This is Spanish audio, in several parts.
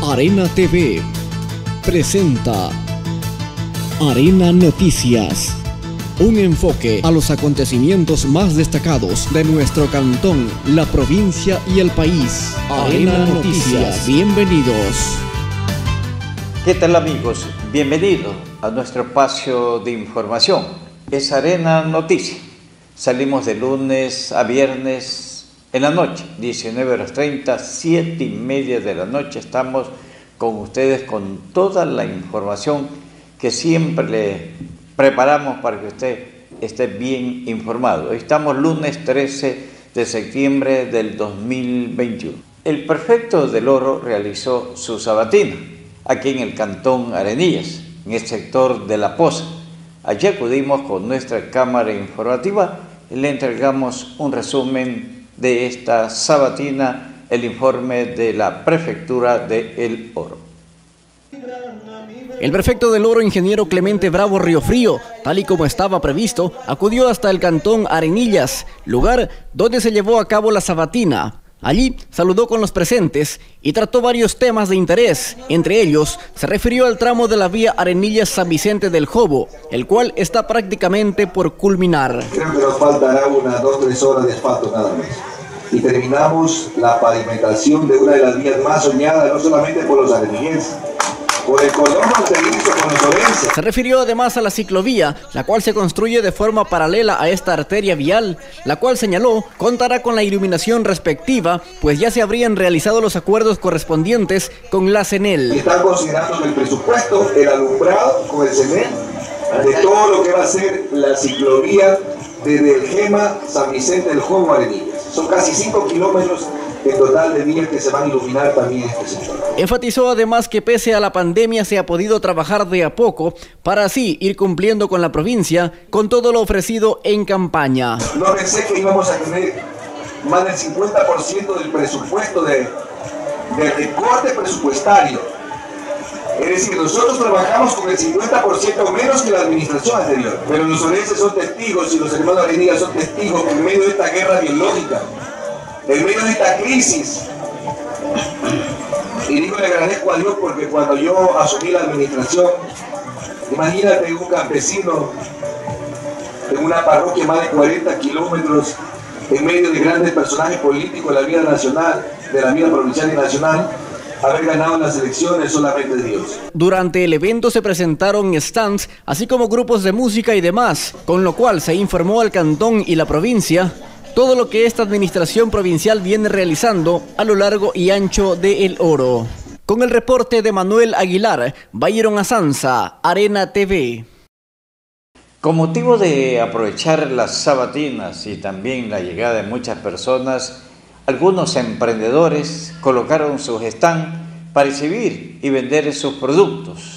Arena TV presenta Arena Noticias, un enfoque a los acontecimientos más destacados de nuestro cantón, la provincia y el país. Arena Noticias, bienvenidos. ¿Qué tal, amigos? Bienvenidos a nuestro espacio de información. Es Arena Noticias. Salimos de lunes a viernes en la noche, 19:30, 7:30 de la noche. Estamos con ustedes con toda la información que siempre le preparamos para que usted esté bien informado. Hoy estamos lunes 13 de septiembre del 2021. El prefecto del Oro realizó su sabatina aquí en el cantón Arenillas, en el sector de La Poza. Allí acudimos con nuestra cámara informativa y le entregamos un resumen de esta sabatina, el informe de la prefectura de El Oro. El prefecto del Oro, ingeniero Clemente Bravo Riofrío, tal y como estaba previsto, acudió hasta el cantón Arenillas, lugar donde se llevó a cabo la sabatina. Allí saludó con los presentes y trató varios temas de interés. Entre ellos, se refirió al tramo de la vía Arenillas-San Vicente del Jobo, el cual está prácticamente por culminar. Creo que nos faltará unas 2-3 horas de asfalto nada más. Y terminamos la pavimentación de una de las vías más soñadas, no solamente por los arenillenses, por el cordón fronterizo con los orenses. Se refirió además a la ciclovía, la cual se construye de forma paralela a esta arteria vial, la cual señaló contará con la iluminación respectiva, pues ya se habrían realizado los acuerdos correspondientes con la CENEL. Y están considerando en el presupuesto el alumbrado con el CENEL de todo lo que va a ser la ciclovía desde el Gema San Vicente del Jobo Arenillas. Son casi 5 kilómetros en total de vías que se van a iluminar también en este sector. Enfatizó además que pese a la pandemia se ha podido trabajar de a poco para así ir cumpliendo con la provincia con todo lo ofrecido en campaña. No pensé que íbamos a tener más del 50% del presupuesto de recorte presupuestario. Es decir, nosotros trabajamos con el 50% menos que la administración anterior. Pero los orenses son testigos y los hermanos Arenillas son testigos en medio de esta guerra biológica, en medio de esta crisis. Y digo, le agradezco a Dios porque cuando yo asumí la administración, imagínate un campesino en una parroquia más de 40 kilómetros, en medio de grandes personajes políticos de la vida nacional, de la vida provincial y nacional, haber ganado las elecciones solamente Dios. Durante el evento se presentaron stands, así como grupos de música y demás, con lo cual se informó al cantón y la provincia todo lo que esta administración provincial viene realizando a lo largo y ancho de El Oro. Con el reporte de Manuel Aguilar, Byron Azanza, Arena TV. Con motivo de aprovechar las sabatinas y también la llegada de muchas personas, algunos emprendedores colocaron sus stands para exhibir y vender sus productos.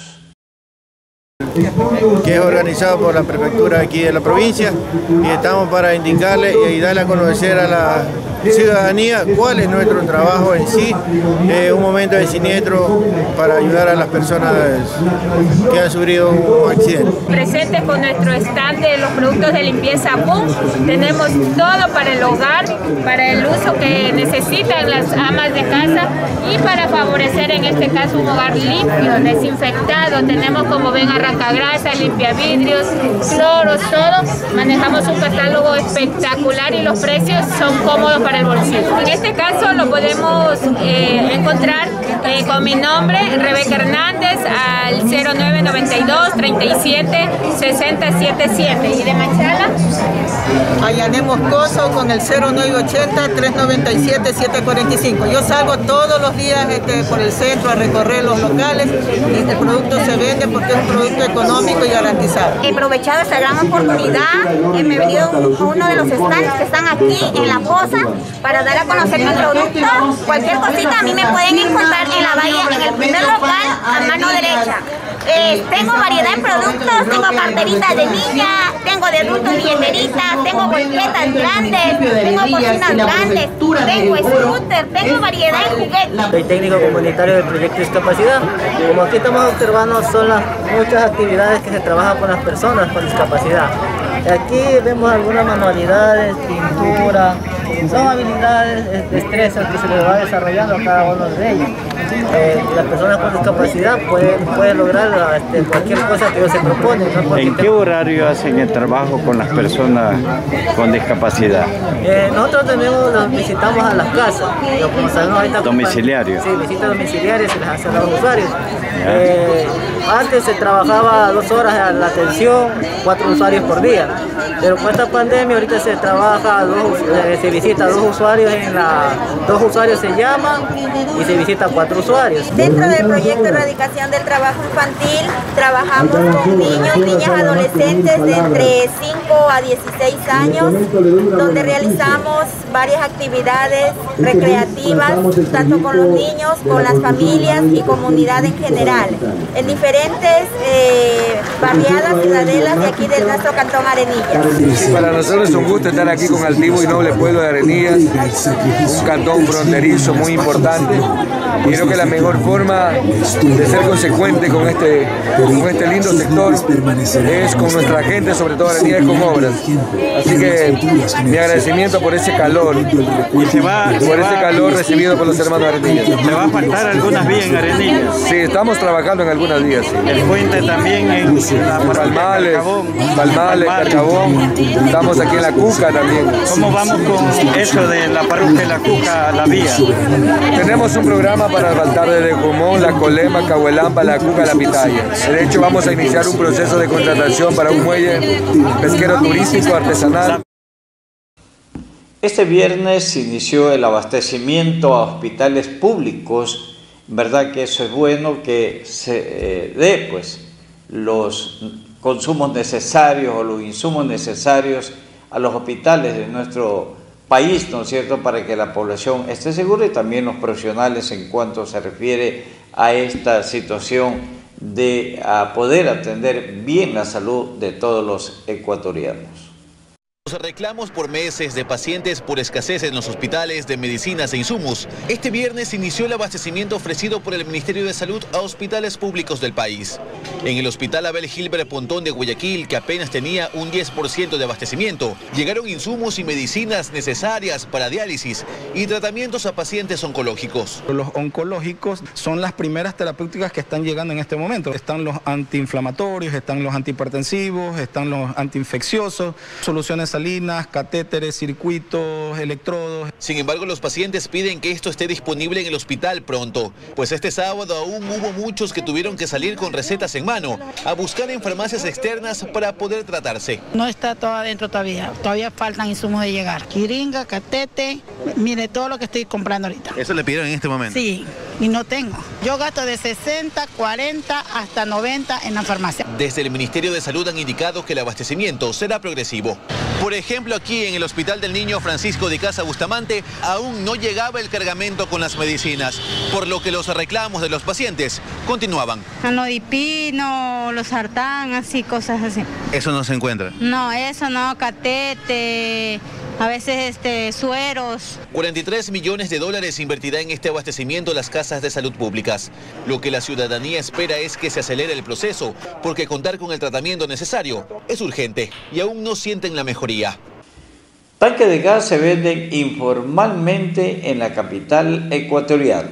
Que es organizado por la prefectura aquí de la provincia y estamos para indicarle y darle a conocer a la ciudadanía cuál es nuestro trabajo en sí, un momento de siniestro para ayudar a las personas que han sufrido un accidente. Presente con nuestro stand de los productos de limpieza Boom, tenemos todo para el hogar, para el uso que necesitan las amas de casa y para favorecer en este caso un hogar limpio, desinfectado. Tenemos, como ven, arrancagrasa, limpiavidrios, cloros, todo. Manejamos un catálogo espectacular y los precios son cómodos para el bolsillo. En este caso lo podemos encontrar con mi nombre, Rebeca Hernández, al 0992 37 6077. ¿Y de Machala? Ayané Moscoso con el 0980 397 745. Yo salgo todos los días por el centro a recorrer los locales y el producto se vende porque es un producto económico y garantizado. He aprovechado esta gran oportunidad, me he venido a uno de los stands que están aquí en La Poza para dar a conocer mi producto. Cualquier cosita a mí me pueden encontrar en la bahía, en el primer local a mano derecha. Tengo variedad de productos, tengo carteritas de niña, tengo de adultos billeteritas, tengo golpetas grandes, tengo cocinas grandes, tengo scooter, tengo variedad de juguetes. Soy técnico comunitario del proyecto Discapacidad. Como aquí estamos observando, son muchas actividades que se trabajan con las personas con discapacidad. Aquí vemos algunas manualidades, pintura, Son habilidades, destrezas que se les va desarrollando a cada uno de ellos. Las personas con discapacidad pueden lograr cualquier cosa que ellos se proponen, ¿no? ¿En qué horario hacen el trabajo con las personas con discapacidad? Nosotros visitamos a las casas. Como sabemos, ahorita, ¿Domiciliario? Sí, visitas domiciliarias se les hace a los usuarios. Antes se trabajaba 2 horas a la atención, 4 usuarios por día. Pero con esta pandemia ahorita se trabaja, se visita 2 usuarios, 2 usuarios se llaman y se visita 4 usuarios. Dentro del proyecto de erradicación del trabajo infantil, trabajamos con niños, niñas, adolescentes de entre 5 a 16 años, donde realizamos varias actividades recreativas, tanto con los niños, con las familias y comunidad en general, en diferentes barriadas, ciudadelas de aquí de nuestro cantón Arenillas. Para nosotros es un gusto estar aquí con Altivo y Noble Pueblo de Arenillas, un cantón fronterizo muy importante. Y creo que la mejor forma de ser consecuente con este lindo sector es con nuestra gente, sobre todo Arenillas, con obras. Así que mi agradecimiento por ese calor, recibido por los hermanos Arenillas. ¿Le va a faltar algunas vías en Arenillas? Sí, estamos trabajando en algunas vías. Sí. El puente también en Palmales, Carcabón. Estamos aquí en La Cuca también. ¿Cómo vamos con eso de la parroquia de La Cuca a la vía? Tenemos un programa para asfaltar desde Comón, La Colema, Cahuelampa, La Cuca, La Pitaya. De hecho, vamos a iniciar un proceso de contratación para un muelle pesquero turístico artesanal. Este viernes se inició el abastecimiento a hospitales públicos. ¿Verdad que eso es bueno, que se dé pues los consumos necesarios o los insumos necesarios a los hospitales de nuestro país, ¿no es cierto?, para que la población esté segura, y también los profesionales en cuanto se refiere a esta situación de poder atender bien la salud de todos los ecuatorianos. Los reclamos por meses de pacientes por escasez en los hospitales de medicinas e insumos. Este viernes inició el abastecimiento ofrecido por el Ministerio de Salud a hospitales públicos del país. En el Hospital Abel Gilbert Pontón de Guayaquil, que apenas tenía un 10% de abastecimiento, llegaron insumos y medicinas necesarias para diálisis y tratamientos a pacientes oncológicos. Los oncológicos son las primeras terapéuticas que están llegando en este momento. Están los antiinflamatorios, están los antihipertensivos, están los antiinfecciosos, soluciones salinas, catéteres, circuitos, electrodos. Sin embargo, los pacientes piden que esto esté disponible en el hospital pronto, pues este sábado aún hubo muchos que tuvieron que salir con recetas en mano a buscar en farmacias externas para poder tratarse. No está todo adentro todavía faltan insumos de llegar. Quiringa, catete, mire todo lo que estoy comprando ahorita. ¿Eso le pidieron en este momento? Sí, y no tengo. Yo gasto de 60, 40 hasta 90 en la farmacia. Desde el Ministerio de Salud han indicado que el abastecimiento será progresivo. Por ejemplo, aquí en el Hospital del Niño Francisco de Casa Bustamante aún no llegaba el cargamento con las medicinas, por lo que los reclamos de los pacientes continuaban. Anodipino, los sartán, así, cosas así. ¿Eso no se encuentra? No, eso no, catete, a veces sueros. 43 millones de dólares invertirá en este abastecimiento las casas de salud públicas. Lo que la ciudadanía espera es que se acelere el proceso, porque contar con el tratamiento necesario es urgente y aún no sienten la mejoría. Tanques de gas se venden informalmente en la capital ecuatoriana.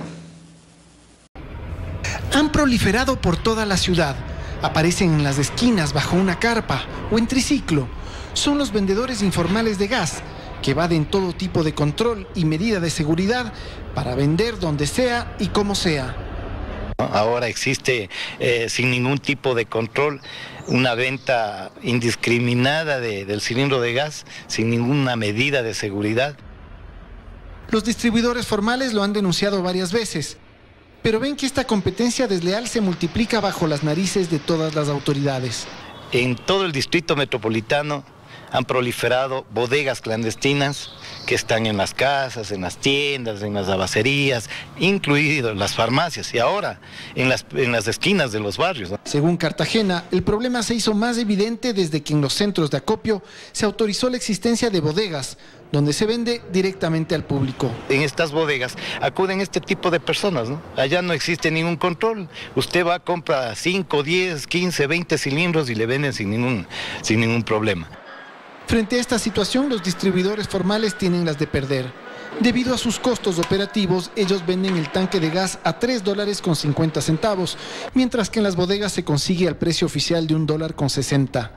Han proliferado por toda la ciudad. Aparecen en las esquinas bajo una carpa o en triciclo. Son los vendedores informales de gas, que evaden todo tipo de control y medida de seguridad para vender donde sea y como sea. Ahora existe sin ningún tipo de control una venta indiscriminada del cilindro de gas sin ninguna medida de seguridad. Los distribuidores formales lo han denunciado varias veces, pero ven que esta competencia desleal se multiplica bajo las narices de todas las autoridades. En todo el distrito metropolitano han proliferado bodegas clandestinas que están en las casas, en las tiendas, en las abacerías, incluidas las farmacias y ahora en las esquinas de los barrios, ¿no? Según Cartagena, el problema se hizo más evidente desde que en los centros de acopio se autorizó la existencia de bodegas, donde se vende directamente al público. En estas bodegas acuden este tipo de personas, ¿no? Allá no existe ningún control. Usted va, compra 5, 10, 15, 20 cilindros y le venden sin ningún problema. Frente a esta situación, los distribuidores formales tienen las de perder. Debido a sus costos operativos, ellos venden el tanque de gas a $3.50, mientras que en las bodegas se consigue al precio oficial de $1.60.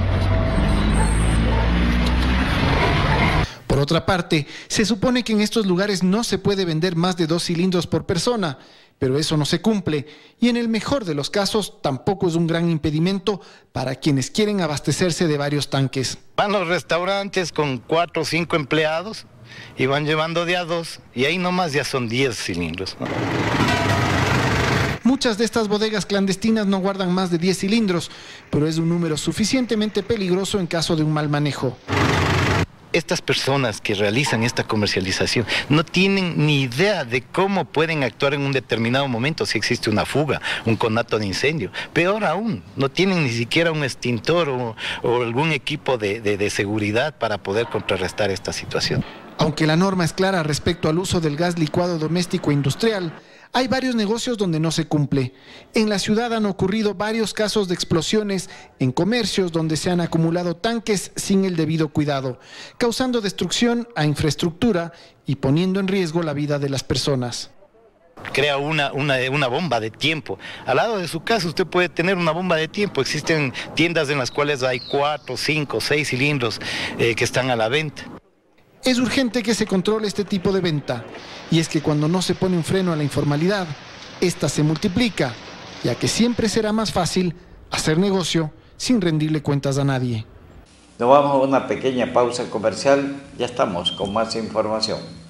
Por otra parte, se supone que en estos lugares no se puede vender más de 2 cilindros por persona, pero eso no se cumple y en el mejor de los casos tampoco es un gran impedimento para quienes quieren abastecerse de varios tanques. Van los restaurantes con 4 o 5 empleados y van llevando de a 2 y ahí nomás ya son 10 cilindros, ¿no? Muchas de estas bodegas clandestinas no guardan más de 10 cilindros, pero es un número suficientemente peligroso en caso de un mal manejo. Estas personas que realizan esta comercialización no tienen ni idea de cómo pueden actuar en un determinado momento si existe una fuga, un conato de incendio. Peor aún, no tienen ni siquiera un extintor o algún equipo de seguridad para poder contrarrestar esta situación. Aunque la norma es clara respecto al uso del gas licuado doméstico e industrial, hay varios negocios donde no se cumple. En la ciudad han ocurrido varios casos de explosiones en comercios donde se han acumulado tanques sin el debido cuidado, causando destrucción a infraestructura y poniendo en riesgo la vida de las personas. Crea una bomba de tiempo. Al lado de su casa usted puede tener una bomba de tiempo. Existen tiendas en las cuales hay 4, 5, 6 cilindros que están a la venta. Es urgente que se controle este tipo de venta, y es que cuando no se pone un freno a la informalidad, esta se multiplica, ya que siempre será más fácil hacer negocio sin rendirle cuentas a nadie. Nos vamos a una pequeña pausa comercial, ya estamos con más información.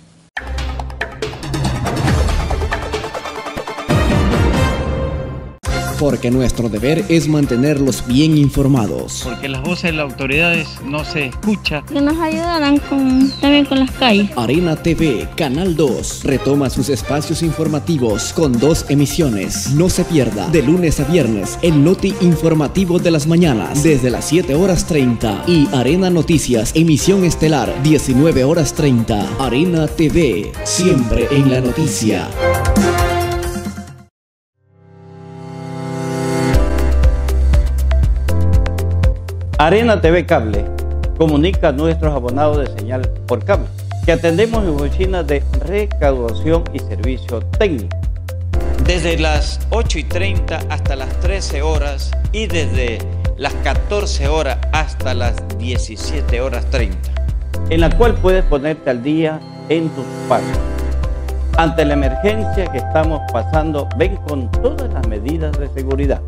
Porque nuestro deber es mantenerlos bien informados. Porque las voces de las autoridades no se escuchan. Que nos ayudarán también con las calles. Arena TV, Canal 2, retoma sus espacios informativos con 2 emisiones. No se pierda, de lunes a viernes, el Noti Informativo de las mañanas, desde las 7:30. Y Arena Noticias, emisión estelar, 19:30. Arena TV, siempre en la noticia. Arena TV Cable comunica a nuestros abonados de señal por cable que atendemos en oficinas de recaudación y servicio técnico. Desde las 8:30 hasta las 13 horas y desde las 14 horas hasta las 17:30. En la cual puedes ponerte al día en tus pagos. Ante la emergencia que estamos pasando, ven con todas las medidas de seguridad.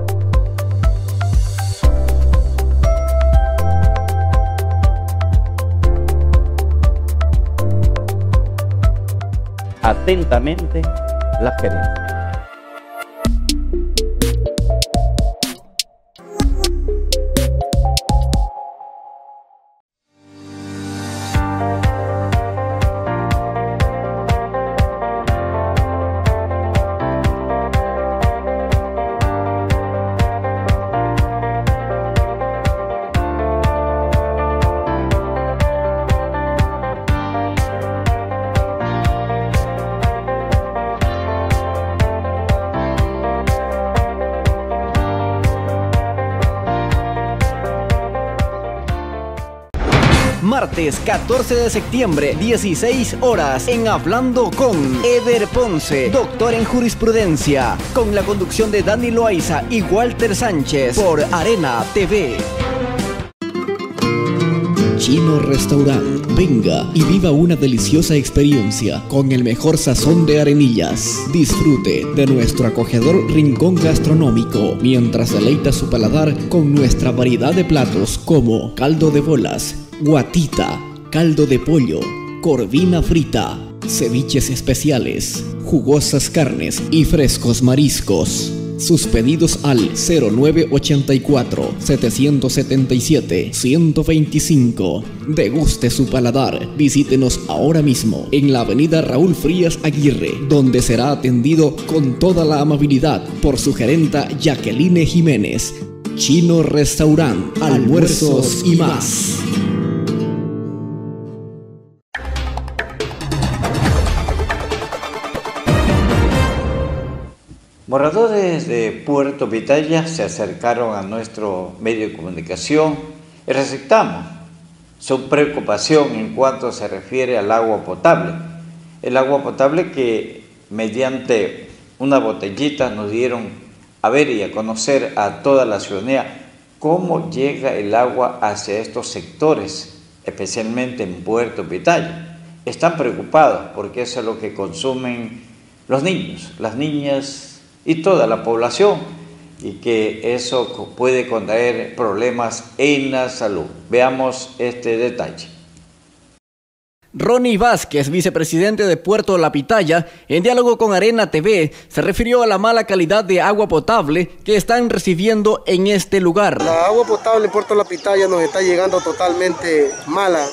Atentamente, la gerencia. Martes 14 de septiembre, 16 horas, en Hablando con Eder Ponce, doctor en jurisprudencia, con la conducción de Dani Loaiza y Walter Sánchez, por Arena TV. Chino Restaurant. Venga y viva una deliciosa experiencia con el mejor sazón de Arenillas. Disfrute de nuestro acogedor rincón gastronómico mientras deleita su paladar con nuestra variedad de platos como caldo de bolas, guatita, caldo de pollo, corvina frita, ceviches especiales, jugosas carnes y frescos mariscos. Sus pedidos al 0984-777-125. Deguste su paladar. Visítenos ahora mismo en la avenida Raúl Frías Aguirre, donde será atendido con toda la amabilidad por su gerenta Jacqueline Jiménez. Chino Restaurant, almuerzos y más. Moradores de Puerto Pitaya se acercaron a nuestro medio de comunicación y recitamos su preocupación en cuanto se refiere al agua potable. El agua potable que mediante una botellita nos dieron a ver y a conocer a toda la ciudadanía cómo llega el agua hacia estos sectores, especialmente en Puerto Pitaya. Están preocupados porque eso es lo que consumen los niños, las niñas y toda la población, y que eso puede contraer problemas en la salud. Veamos este detalle. Ronnie Vázquez, vicepresidente de Puerto La Pitaya, en diálogo con Arena TV, se refirió a la mala calidad de agua potable que están recibiendo en este lugar. La agua potable en Puerto La Pitaya nos está llegando totalmente mala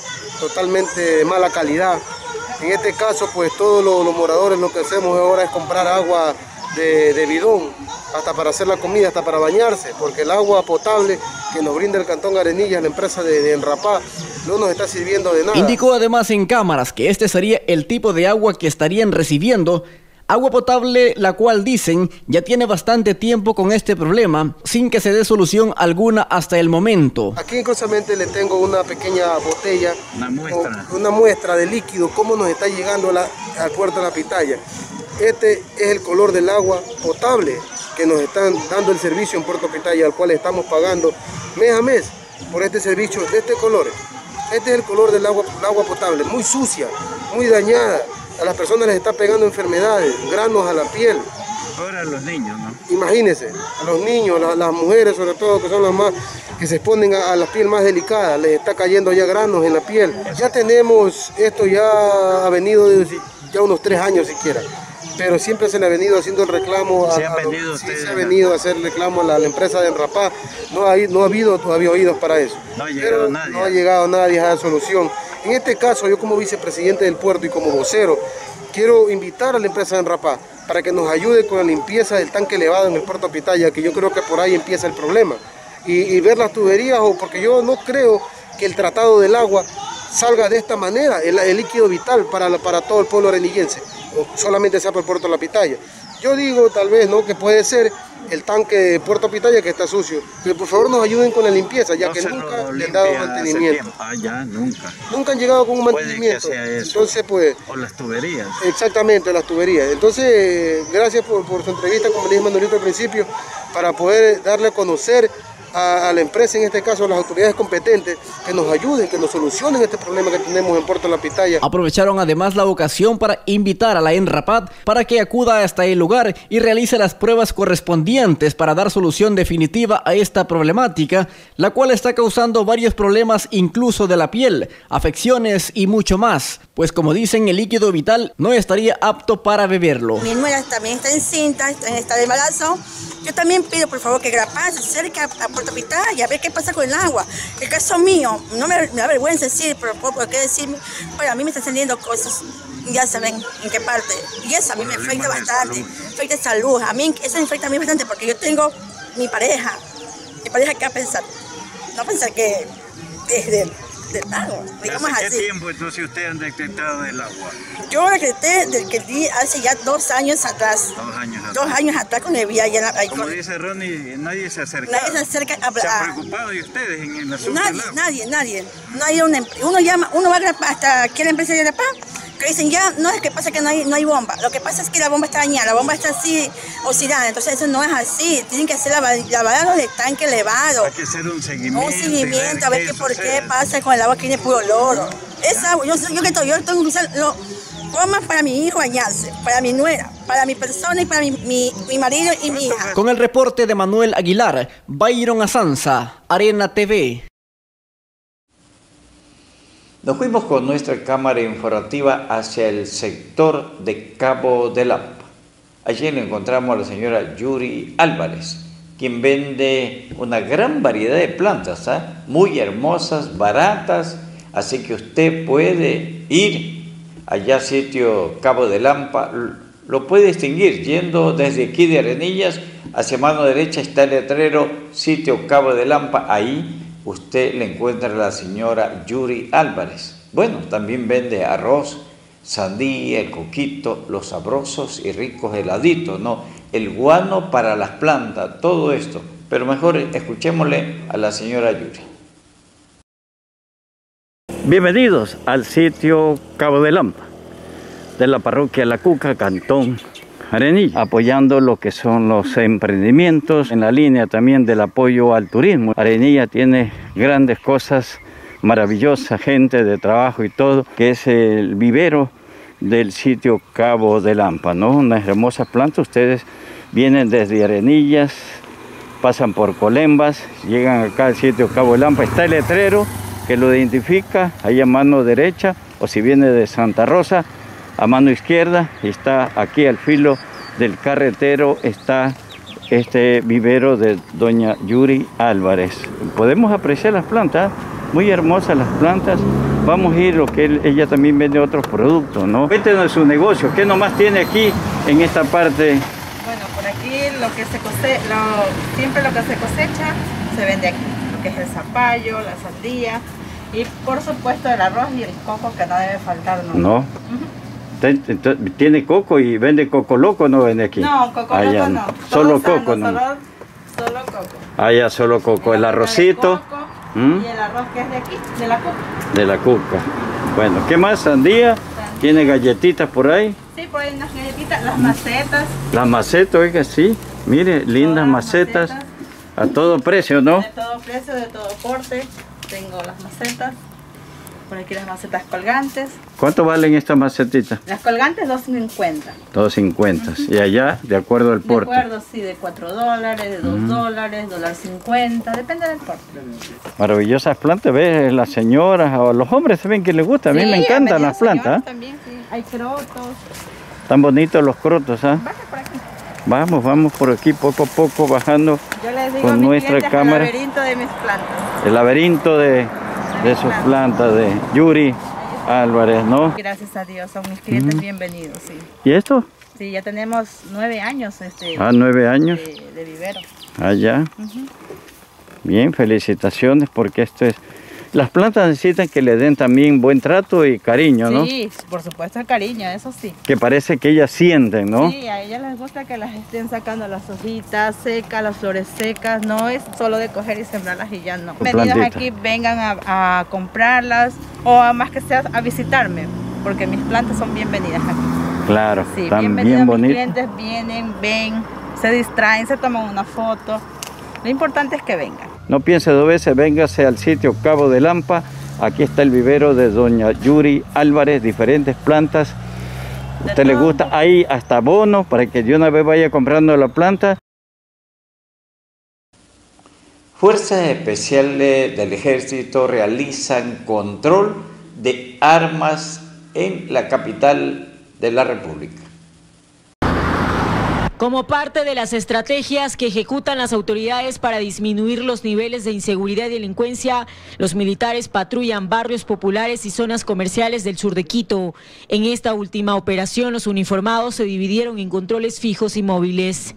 calidad. En este caso, pues todos los moradores lo que hacemos ahora es comprar agua de bidón, hasta para hacer la comida, hasta para bañarse, porque el agua potable que nos brinda el Cantón Arenillas, la empresa de Enrapá, no nos está sirviendo de nada. Indicó además en cámaras que este sería el tipo de agua que estarían recibiendo, agua potable la cual dicen ya tiene bastante tiempo con este problema, sin que se dé solución alguna hasta el momento. Aquí inclusivamente le tengo una pequeña botella, una muestra de líquido, cómo nos está llegando al Puerto de La Pitaya. Este es el color del agua potable que nos están dando el servicio en Puerto Pitaya, al cual estamos pagando mes a mes por este servicio de este color. Este es el color del agua potable, muy sucia, muy dañada. A las personas les está pegando enfermedades, granos a la piel. Ahora a los niños, ¿no? Imagínense, a los niños, las mujeres sobre todo, que son las más que se exponen a la piel más delicada, les está cayendo ya granos en la piel. Ya tenemos, esto ya ha venido de ya unos 3 años siquiera. Pero siempre se le ha venido haciendo el reclamo, se ha venido a hacer el reclamo a la empresa de Enrapá. No ha habido todavía oídos para eso. No ha llegado nadie a la solución. En este caso, yo como vicepresidente del puerto y como vocero, quiero invitar a la empresa de Enrapá para que nos ayude con la limpieza del tanque elevado en el Puerto Pitaya, que yo creo que por ahí empieza el problema. Y ver las tuberías, porque yo no creo que el tratado del agua salga de esta manera, el líquido vital para todo el pueblo arenillense, o solamente sea para el Puerto de La Pitaya. Yo digo tal vez que puede ser el tanque de Puerto Pitaya que está sucio, que por favor nos ayuden con la limpieza, ya que nunca le han dado mantenimiento. Nunca han llegado con un mantenimiento. Entonces, pues, o las tuberías. Exactamente, las tuberías. Entonces, gracias por su entrevista, como le dije Manuelito al principio, para poder darle a conocer a la empresa, en este caso a las autoridades competentes, que nos ayuden, que nos solucionen este problema que tenemos en Puerto La Pitaya. Aprovecharon además la ocasión para invitar a la Enrapad para que acuda hasta el lugar y realice las pruebas correspondientes para dar solución definitiva a esta problemática, la cual está causando varios problemas incluso de la piel, afecciones y mucho más, pues como dicen, el líquido vital no estaría apto para beberlo. Mi nuera también está encinta, está en estado de embarazo. Yo también pido por favor que Enrapad se acerque a Puerto Pitaya a ver qué pasa con el agua. El caso mío, no me da vergüenza decir, pero ¿por qué decirme? Bueno, a mí me están saliendo cosas, ya saben en qué parte. Y eso a mí me afecta bastante, afecta salud. A mí eso me afecta a mí bastante porque yo tengo mi pareja. Mi pareja, ¿qué va a pensar? No va a pensar que es del lago, digamos así. ¿Hace qué tiempo entonces ustedes han detectado el agua? Yo detecté hace ya 2 años atrás. 2 años atrás cuando vivía allá. Como dice Ronnie, nadie se acerca. Nadie se acerca a hablar. ¿Se han preocupado de ustedes en el asunto del agua? Nadie. No hay uno llama, uno va hasta aquí a la empresa de Enrapá, que dicen ya, no es que pasa que no hay bomba. Lo que pasa es que la bomba está dañada, la bomba está así oxidada, entonces eso no es así. Tienen que hacer lavados de tanque elevado. Hay que hacer un seguimiento. A ver por qué pasa con el agua que tiene puro olor. Esa agua, yo tengo que usarlo. Formas para mi hijo bañarse, para mi nuera, para mi persona y para mi marido y mi hija. Con el reporte de Manuel Aguilar, Byron Asanza, Arena TV. Nos fuimos con nuestra cámara informativa hacia el sector de Cabo de Lampa. Allí le encontramos a la señora Yuri Álvarez, quien vende una gran variedad de plantas, muy hermosas, baratas, así que usted puede ir allá sitio Cabo de Lampa, lo puede distinguir yendo desde aquí de Arenillas hacia mano derecha está el letrero sitio Cabo de Lampa. Ahí usted le encuentra a la señora Yuri Álvarez. Bueno, también vende arroz, sandía, el coquito, los sabrosos y ricos heladitos, el guano para las plantas, todo esto. Pero mejor escuchémosle a la señora Yuri. Bienvenidos al sitio Cabo de Lampa, de la parroquia La Cuca, Cantón Arenilla, apoyando lo que son los emprendimientos, en la línea también del apoyo al turismo. Arenilla tiene grandes cosas maravillosas, gente de trabajo y todo, que es el vivero del sitio Cabo de Lampa, ¿no? Unas hermosas plantas. Ustedes vienen desde Arenillas, pasan por Colembas, llegan acá al sitio Cabo de Lampa. Está el letrero que lo identifica, ahí a mano derecha, o si viene de Santa Rosa, a mano izquierda. Y está aquí al filo del carretero, está este vivero de doña Yuri Álvarez. Podemos apreciar las plantas, muy hermosas las plantas. Vamos a ir, lo que ella también vende otros productos, ¿no? Cuéntenos de su negocio, ¿qué nomás tiene aquí en esta parte? Bueno, por aquí lo que se siempre lo que se cosecha se vende aquí, lo que es el zapallo, la sandía y por supuesto el arroz y el coco, que no debe faltar nunca. No. ¿Tiene coco y vende coco loco, no vende aquí? No, coco loco no. Solo coco, ¿no? Solo coco. Allá solo coco, el arrocito. Y el arroz que es de aquí, de la Cuca. De la Cuca. Bueno, ¿qué más? Sandía. ¿Tiene galletitas por ahí? Sí, por ahí unas galletitas, las macetas. Las macetas, oiga, sí. Mire, lindas macetas. A todo precio, ¿no? De todo precio, de todo porte. Tengo las macetas. Por aquí las macetas colgantes. ¿Cuánto valen estas macetitas? Las colgantes $2.50. $2.50. Y allá, de acuerdo al porte. De acuerdo, sí, de $4, de $2, $1.50, depende del porte. Maravillosas plantas, ¿ves? Las señoras o los hombres también que les gusta. A mí me encantan las plantas. También, sí. Hay crotos. Tan bonitos los crotos, ¿ah? Vamos por aquí poco a poco bajando. Yo les digo con nuestra cámara. El laberinto de mis plantas. El laberinto de sus plantas de Yuri Álvarez, ¿no? Gracias a Dios, son mis clientes bienvenidos, sí. ¿Y esto? Sí, ya tenemos 9 años. 9 años. De vivero. Allá. Bien, felicitaciones, porque esto es... Las plantas necesitan que le den también buen trato y cariño, ¿no? Sí, por supuesto el cariño, eso sí. Que parece que ellas sienten, ¿no? Sí, a ellas les gusta que las estén sacando las hojitas secas, las flores secas. No es solo de coger y sembrarlas y ya no. Venidas aquí, vengan a comprarlas o a más que sea a visitarme, porque mis plantas son bienvenidas aquí. Claro, sí, están bien bonitas. Mis clientes vienen, ven, se distraen, se toman una foto. Lo importante es que vengan. No piense 2 veces, véngase al sitio Cabo de Lampa. Aquí está el vivero de doña Yuri Álvarez, diferentes plantas. ¿A usted le gusta? Hay hasta bonos para que de una vez vaya comprando la planta. Fuerzas especiales del Ejército realizan control de armas en la capital de la República. Como parte de las estrategias que ejecutan las autoridades para disminuir los niveles de inseguridad y delincuencia, los militares patrullan barrios populares y zonas comerciales del sur de Quito. En esta última operación, los uniformados se dividieron en controles fijos y móviles.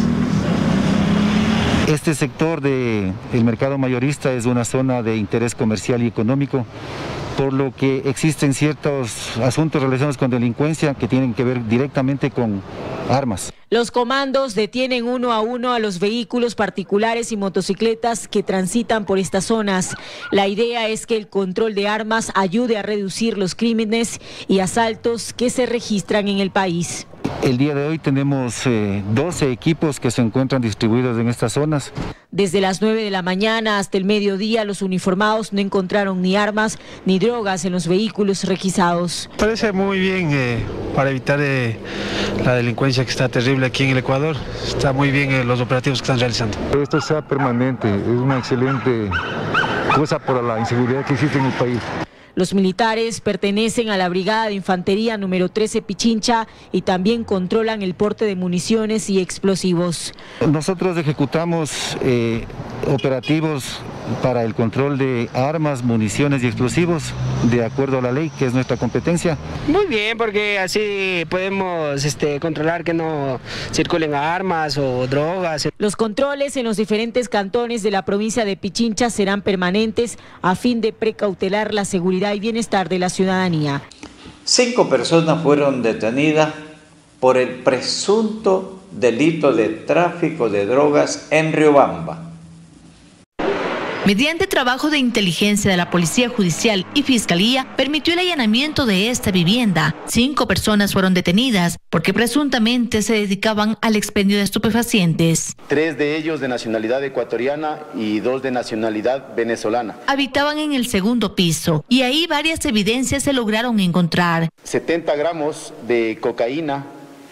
Este sector del mercado mayorista es una zona de interés comercial y económico, por lo que existen ciertos asuntos relacionados con delincuencia que tienen que ver directamente con armas. Los comandos detienen uno a uno a los vehículos particulares y motocicletas que transitan por estas zonas. La idea es que el control de armas ayude a reducir los crímenes y asaltos que se registran en el país. El día de hoy tenemos 12 equipos que se encuentran distribuidos en estas zonas. Desde las 9 de la mañana hasta el mediodía, los uniformados no encontraron ni armas ni drogas en los vehículos requisados. Parece muy bien para evitar la delincuencia que está terrible aquí en el Ecuador. Está muy bien los operativos que están realizando. Esto sea permanente, es una excelente cosa para la inseguridad que existe en el país. Los militares pertenecen a la Brigada de Infantería número 13 Pichincha y también controlan el porte de municiones y explosivos. Nosotros ejecutamos operativos para el control de armas, municiones y explosivos de acuerdo a la ley, que es nuestra competencia. Muy bien, porque así podemos controlar que no circulen armas o drogas. Los controles en los diferentes cantones de la provincia de Pichincha serán permanentes a fin de precautelar la seguridad y bienestar de la ciudadanía. 5 personas fueron detenidas por el presunto delito de tráfico de drogas en Riobamba. Mediante trabajo de inteligencia de la Policía Judicial y Fiscalía, permitió el allanamiento de esta vivienda. 5 personas fueron detenidas porque presuntamente se dedicaban al expendio de estupefacientes. 3 de ellos de nacionalidad ecuatoriana y 2 de nacionalidad venezolana. Habitaban en el segundo piso y ahí varias evidencias se lograron encontrar. 70 gramos de cocaína,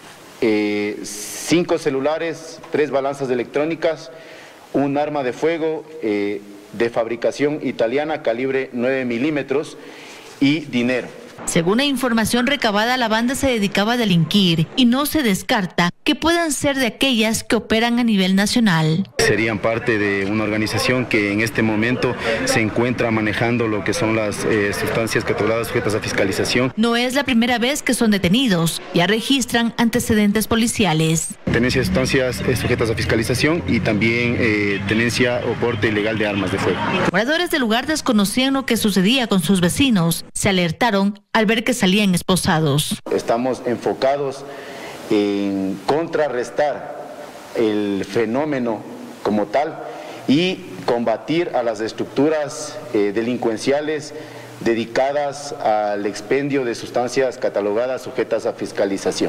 5 celulares, 3 balanzas electrónicas, un arma de fuego de fabricación italiana calibre 9 milímetros y dinero. Según la información recabada, la banda se dedicaba a delinquir y no se descarta que puedan ser de aquellas que operan a nivel nacional. Serían parte de una organización que en este momento se encuentra manejando lo que son las sustancias catalogadas sujetas a fiscalización. No es la primera vez que son detenidos, ya registran antecedentes policiales. Tenencia de sustancias sujetas a fiscalización y también tenencia o porte ilegal de armas de fuego. Moradores del lugar desconocían lo que sucedía con sus vecinos. Se alertaron al ver que salían esposados. Estamos enfocados en contrarrestar el fenómeno como tal y combatir a las estructuras delincuenciales dedicadas al expendio de sustancias catalogadas sujetas a fiscalización.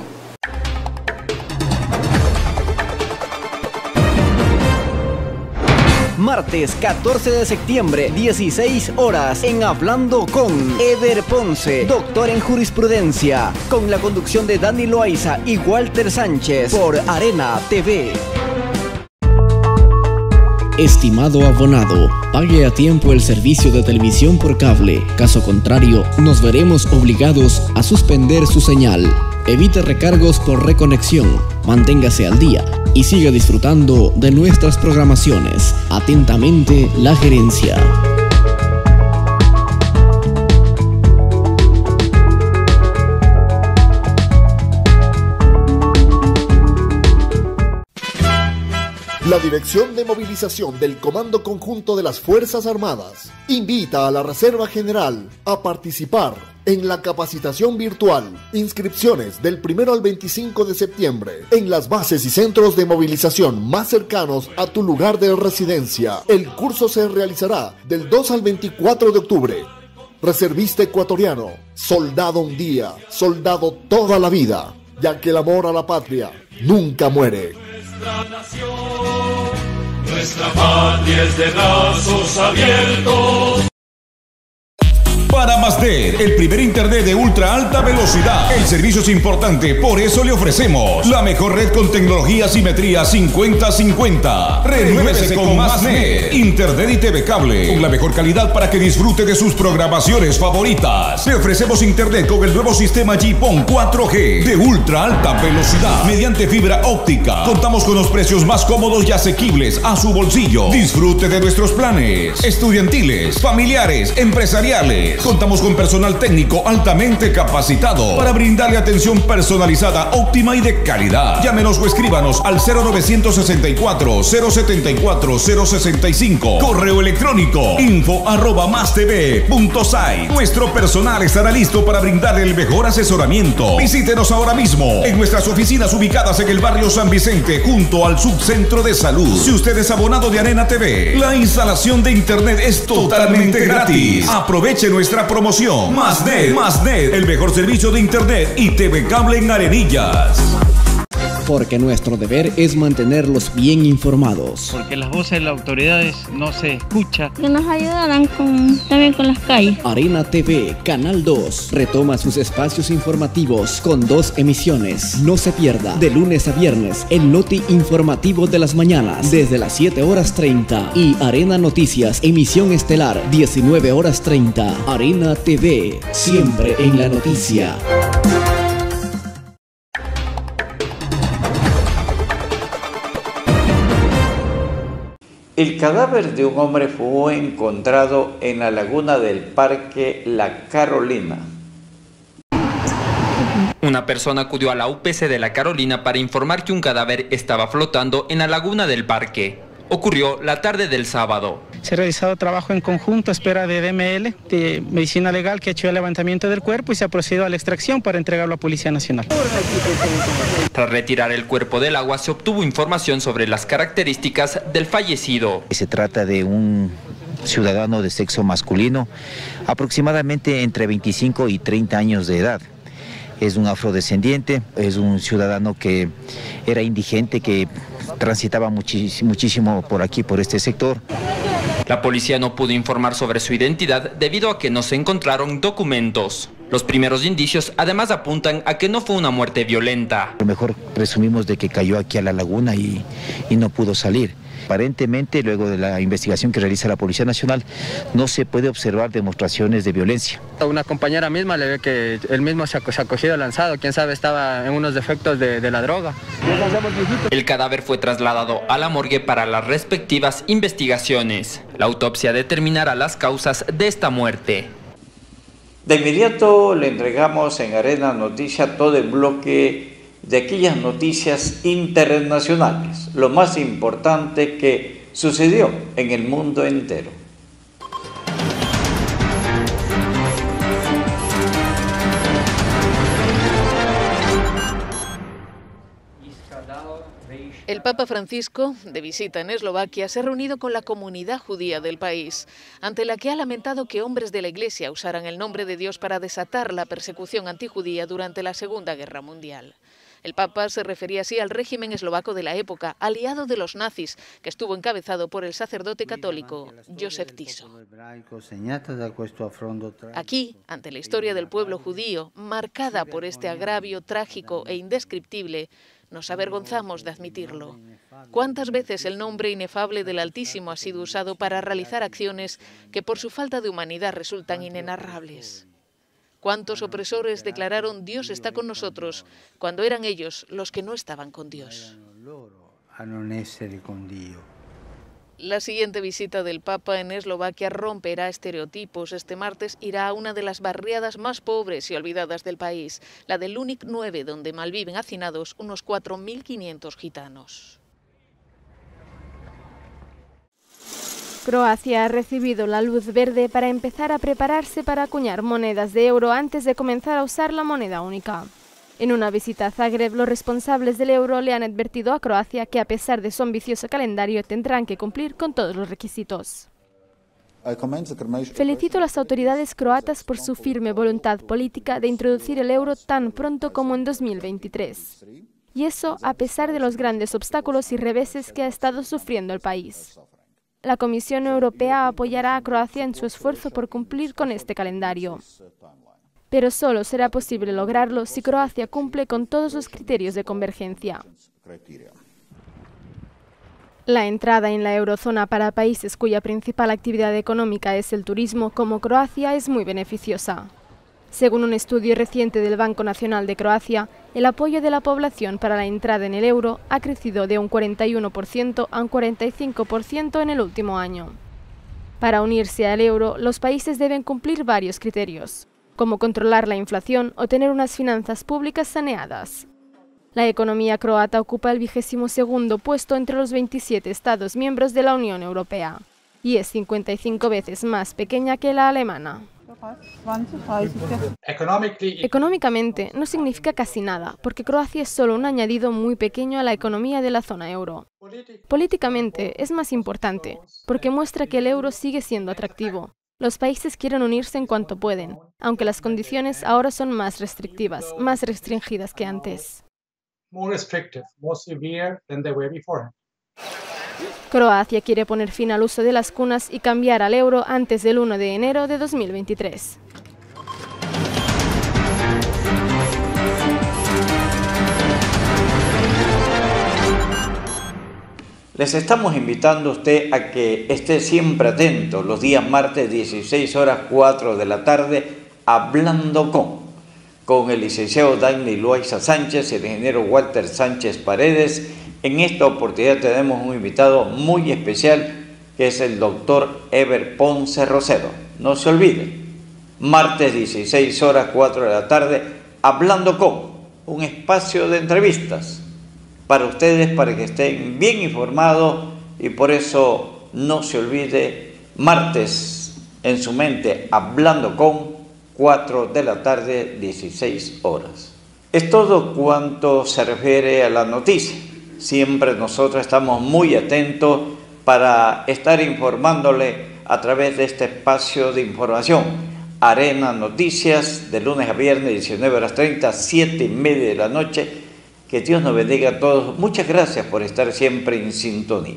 Martes 14 de septiembre, 16 horas, en Hablando con Eder Ponce, doctor en jurisprudencia, con la conducción de Dani Loaiza y Walter Sánchez, por Arena TV. Estimado abonado, pague a tiempo el servicio de televisión por cable. Caso contrario, nos veremos obligados a suspender su señal. Evite recargos por reconexión, manténgase al día y siga disfrutando de nuestras programaciones. Atentamente, la gerencia. La Dirección de Movilización del Comando Conjunto de las Fuerzas Armadas invita a la Reserva General a participar en la capacitación virtual. Inscripciones del 1 al 25 de septiembre en las bases y centros de movilización más cercanos a tu lugar de residencia. El curso se realizará del 2 al 24 de octubre. Reservista ecuatoriano, soldado un día, soldado toda la vida, ya que el amor a la patria nunca muere. Nuestra nación, nuestra patria es de brazos abiertos. Para Masnet, el primer internet de ultra alta velocidad. El servicio es importante, por eso le ofrecemos la mejor red con tecnología simetría 50-50. Renuévese con Masnet. Internet y TV cable con la mejor calidad para que disfrute de sus programaciones favoritas. Le ofrecemos internet con el nuevo sistema GPON 4G de ultra alta velocidad mediante fibra óptica. Contamos con los precios más cómodos y asequibles a su bolsillo. Disfrute de nuestros planes estudiantiles, familiares, empresariales. Contamos con personal técnico altamente capacitado para brindarle atención personalizada, óptima y de calidad. Llámenos o escríbanos al 0964-074-065. Correo electrónico info@mastv.site. Nuestro personal estará listo para brindarle el mejor asesoramiento. Visítenos ahora mismo en nuestras oficinas ubicadas en el barrio San Vicente, junto al subcentro de salud. Si usted es abonado de Arena TV, la instalación de internet es totalmente gratis. Aproveche nuestra promoción. Masnet, el mejor servicio de internet y TV cable en Arenillas. Porque nuestro deber es mantenerlos bien informados. Porque las voces de las autoridades no se escuchan. Que nos ayudarán también con las calles. Arena TV, Canal 2, retoma sus espacios informativos con 2 emisiones. No se pierda, de lunes a viernes, el Noti Informativo de las mañanas, desde las 7:30. Y Arena Noticias, emisión estelar, 19:30. Arena TV, siempre en la noticia. El cadáver de un hombre fue encontrado en la laguna del Parque La Carolina. Una persona acudió a la UPC de La Carolina para informar que un cadáver estaba flotando en la laguna del parque. Ocurrió la tarde del sábado. Se ha realizado trabajo en conjunto a espera de DML, de Medicina Legal, que ha hecho el levantamiento del cuerpo y se ha procedido a la extracción para entregarlo a Policía Nacional. Tras retirar el cuerpo del agua, se obtuvo información sobre las características del fallecido. Se trata de un ciudadano de sexo masculino, aproximadamente entre 25 y 30 años de edad. Es un afrodescendiente, es un ciudadano que era indigente, que transitaba muchísimo por aquí, por este sector. La policía no pudo informar sobre su identidad debido a que no se encontraron documentos. Los primeros indicios además apuntan a que no fue una muerte violenta. A lo mejor presumimos de que cayó aquí a la laguna y no pudo salir. Aparentemente, luego de la investigación que realiza la Policía Nacional, no se puede observar demostraciones de violencia. Una compañera misma le ve que él mismo se ha cogido lanzado, quién sabe, estaba en unos defectos de la droga. El cadáver fue trasladado a la morgue para las respectivas investigaciones. La autopsia determinará las causas de esta muerte. De inmediato le entregamos en Arena Noticia todo el bloque de aquellas noticias internacionales, lo más importante que sucedió en el mundo entero. El Papa Francisco, de visita en Eslovaquia, se ha reunido con la comunidad judía del país, ante la que ha lamentado que hombres de la Iglesia usaran el nombre de Dios para desatar la persecución antijudía durante la Segunda Guerra Mundial. El Papa se refería así al régimen eslovaco de la época, aliado de los nazis, que estuvo encabezado por el sacerdote católico Joseph Tiso. Aquí, ante la historia del pueblo judío, marcada por este agravio trágico e indescriptible, nos avergonzamos de admitirlo. ¿Cuántas veces el nombre inefable del Altísimo ha sido usado para realizar acciones que por su falta de humanidad resultan inenarrables? ¿Cuántos opresores declararon Dios está con nosotros cuando eran ellos los que no estaban con Dios? La siguiente visita del Papa en Eslovaquia romperá estereotipos. Este martes irá a una de las barriadas más pobres y olvidadas del país, la de Lunik 9, donde malviven hacinados unos 4.500 gitanos. Croacia ha recibido la luz verde para empezar a prepararse para acuñar monedas de euro antes de comenzar a usar la moneda única. En una visita a Zagreb, los responsables del euro le han advertido a Croacia que a pesar de su ambicioso calendario tendrán que cumplir con todos los requisitos. Felicito a las autoridades croatas por su firme voluntad política de introducir el euro tan pronto como en 2023. Y eso a pesar de los grandes obstáculos y reveses que ha estado sufriendo el país. La Comisión Europea apoyará a Croacia en su esfuerzo por cumplir con este calendario. Pero solo será posible lograrlo si Croacia cumple con todos los criterios de convergencia. La entrada en la eurozona para países cuya principal actividad económica es el turismo, como Croacia, es muy beneficiosa. Según un estudio reciente del Banco Nacional de Croacia, el apoyo de la población para la entrada en el euro ha crecido de un 41% a un 45% en el último año. Para unirse al euro, los países deben cumplir varios criterios, como controlar la inflación o tener unas finanzas públicas saneadas. La economía croata ocupa el 22º puesto entre los 27 Estados miembros de la Unión Europea y es 55 veces más pequeña que la alemana. Económicamente no significa casi nada, porque Croacia es solo un añadido muy pequeño a la economía de la zona euro. Políticamente es más importante, porque muestra que el euro sigue siendo atractivo. Los países quieren unirse en cuanto pueden, aunque las condiciones ahora son más restrictivas, más restringidas que antes. Croacia quiere poner fin al uso de las cunas y cambiar al euro antes del 1 de enero de 2023. Les estamos invitando a usted a que esté siempre atento los días martes 16:04 de la tarde, hablando con el licenciado Dagny Loaiza Sánchez y el ingeniero Walter Sánchez Paredes. En esta oportunidad tenemos un invitado muy especial que es el doctor Eber Ponce Rosero. No se olvide, martes 16:04 de la tarde, hablando un espacio de entrevistas para ustedes, para que estén bien informados, y por eso no se olvide, martes en su mente, hablando 4 de la tarde, 16 horas. Es todo cuanto se refiere a la noticia. Siempre nosotros estamos muy atentos para estar informándole a través de este espacio de información. Arena Noticias, de lunes a viernes, 19:30, 7:30 de la noche. Que Dios nos bendiga a todos. Muchas gracias por estar siempre en sintonía.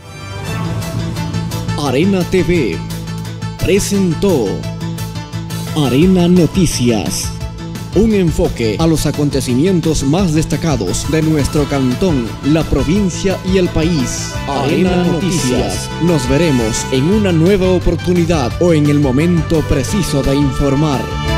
Arena TV presentó Arena Noticias, un enfoque a los acontecimientos más destacados de nuestro cantón, la provincia y el país. Arena Noticias. Nos veremos en una nueva oportunidad o en el momento preciso de informar.